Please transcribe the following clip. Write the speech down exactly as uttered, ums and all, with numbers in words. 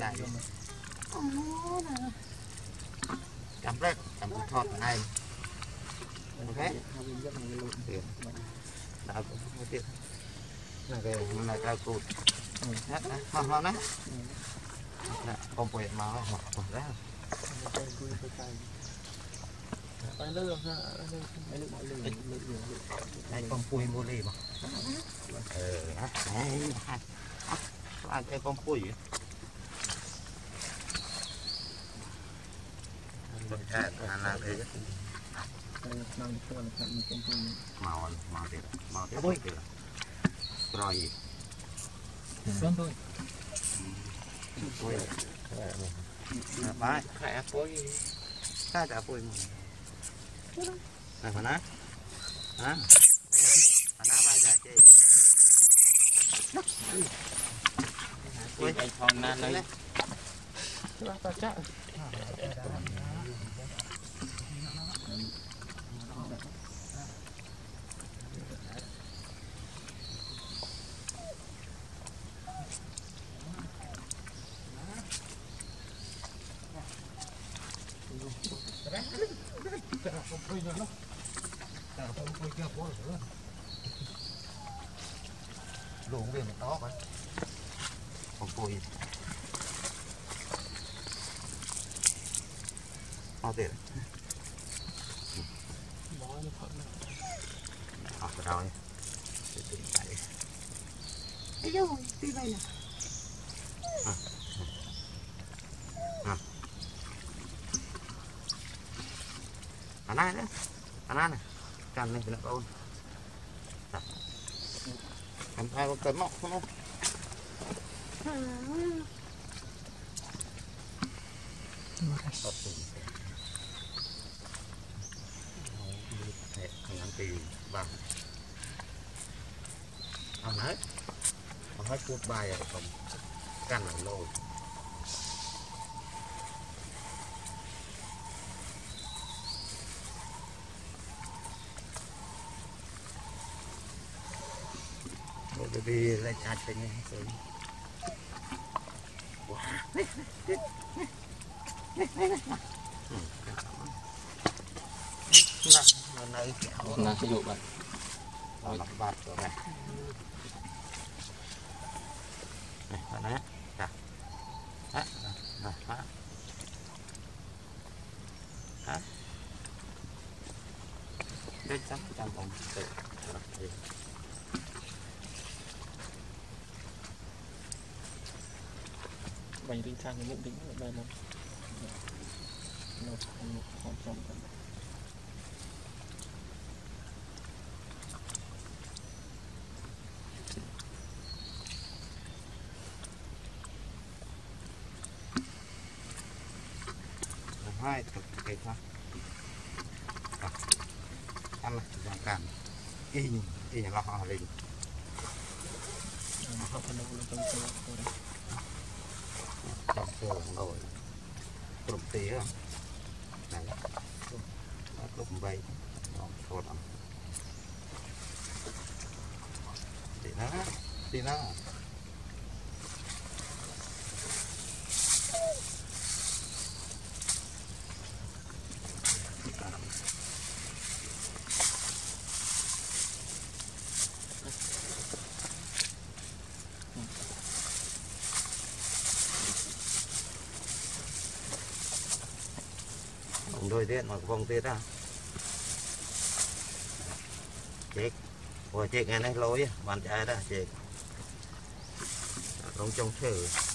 chạy chấm đấy chấm thọt này ok đào cũng tiện là cái này đào cụt hết hoa hoa đấy không quậy máu hoặc hoặc đó đây con pui mua đi mà ờ đấy ăn cái con pui là thế màu màu tiền màu tiền thôi rồi xong thôi bye khẽ phối ta đã phối này mà ná hả mà ná bay ra chơi phối cái con nan đấy ta chắc luồng về một đó vậy còn cùi bao tiền học ở đâu ấy đâu đi đây nè anh này đấy anh này cần này thì nó ôn anh ai có cần mọc không ngắn tiền bằng ông hết ông hết cuốc bài rồi không căn là lôi đi lại chặt cái này rồi nơi kéo là ví dụ bạn lọc bát rồi này này bạn đấy cả đấy này đó đó đây chấm chấm bông tự bánh rinh sang cái bụng tính ở đây một một một con trống hai thực cái khác ăn này dạng cản in in là họ linh trong phường rồi trộm tía này trộm bay thôi đó thì nó thì nó đôi tiết mà vòng tiết à chết rồi chết nghe này lối bàn trái đó chết không trông thử